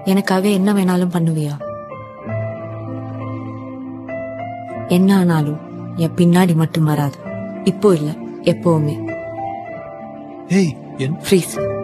எனக்காகவே என்ன வேணாலும் பண்ணுவியா? என்ன ஆனாலும் என் பின்னாடி மட்டும் வராது. இப்போ இல்ல, எப்பவுமே. ஏய், ஃப்ரீஸ்.